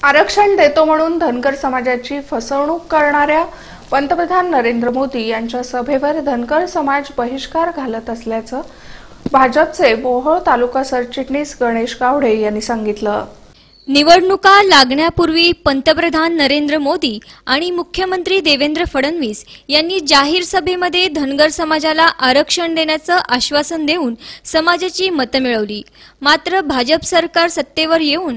आरक्षण देतो म्हणून धनगर समाजाची फसवणूक करणाऱ्या पंतप्रधान नरेंद्र मोदी यांच्या सभेवर धनगर समाज बहिष्कार घालत असल्याचं भाजपचे मोहोळ तालुका सरचिटणीस गणेश गावडे यांनी सांगितलं। निवडणुका लागण्यापूर्वी पंतप्रधान नरेंद्र मोदी आणि मुख्यमंत्री देवेंद्र फडणवीस यांनी जाहीर सभेमध्ये धनगर समाजाला आरक्षण देण्याचं आश्वासन देऊन समाजाची मतं मिळवली। मात्र भाजप सरकार सत्तेवर येऊन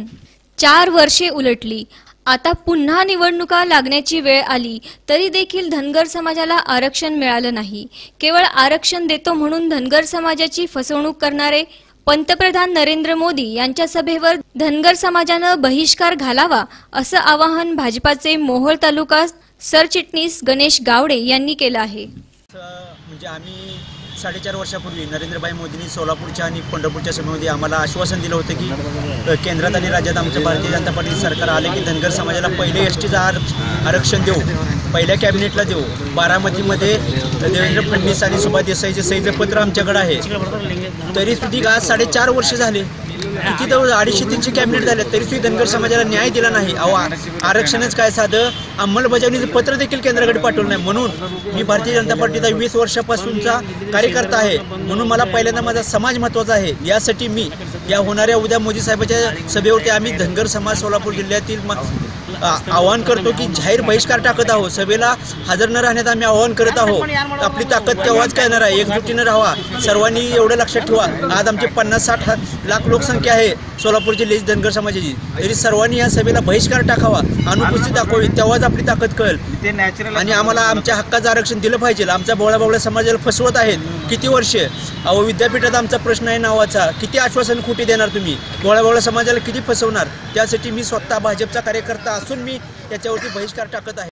4 वर्षे उलटली। आता पुन्हा निवडणुका लागण्याची वेळ आली तरी देखील धनगर समाजाला आरक्षण मिळालं नाही। केवळ आरक्षण देतो म्हणून धनगर समाजाची फसवणूक करणारे पंतप्रधान नरेंद्र मोदी यांच्या सभेवर धनगर समाजानं बहिष्कार घालावा असं आवाहन भाजपाचे मोहोळ तालुका सरचिटणीस गणेश गावडे यांनी केलं आहे। म्हणजे आम्ही 4.5 वर्षापूर्वी नरेंद्रभाई मोदींनी सोलापूरच्या आणि पंढरपूरच्या सभेमध्ये आम्हाला आश्वासन दिलं होतं की केंद्रात आणि राज्यात आमचं भारतीय जनता पार्टी सरकार आले की धनगर समाजाला पहिले एसटीचं आरक्षण देऊ, पहिल्या कॅबिनेटला देऊ। बारामतीमध्ये देवेंद्र फडणवीस आणि सुभाष देसाईचे सहीचं पत्र आमच्याकडे आहे। तरी सुद्धा आज 4.5 वर्ष झाले, किती जवळ 250-300 कॅबिनेट झाले तरी सुद्धा धनगर समाजाला न्याय दिला नाही। आरक्षणच काय साधं अंमलबजावणीचं पत्र देखील केंद्राकडे पाठवलं नाही। म्हणून मी भारतीय जनता पार्टीचा 20 वर्षापासूनचा कार्यकर्ता आहे, म्हणून मला पहिल्यांदा माझा समाज महत्त्वाचा आहे। यासाठी मी या होणाऱ्या उद्या मोदी साहेबांच्या सभेवरती आम्ही धनगर समाज सोलापूर जिल्ह्यातील आवाहन करतो की जाहीर बहिष्कार टाकत आहोत। सभेला हजर न राहण्यात आम्ही आवाहन करत आहोत। आपली ताकद तेव्हाच कळणार आहे, एकजुटीनं राहावा। सर्वांनी एवढं लक्षात ठेवा, आज आमची 50-60 लाख लोकसंख्या आहे सोलापूर जिल्ह्याची धनगर समाजाची, तरी सर्वांनी या सभेला बहिष्कार टाकावा, अनुपस्थित दाखवावी, तेव्हाच आपली ताकद कळेल। आणि आम्हाला आमच्या हक्काचं आरक्षण दिलं पाहिजे। आमच्या बोळा समाजाला फसवत आहेत किती वर्षे। विद्यापीठात आमचा प्रश्न आहे नावाचा, किती आश्वासन खोटी देणार तुम्ही? बोळा समाजाला किती फसवणार? त्यासाठी मी स्वतः भाजपचा कार्यकर्ता असून मी याच्यावरती बहिष्कार टाकत आहे।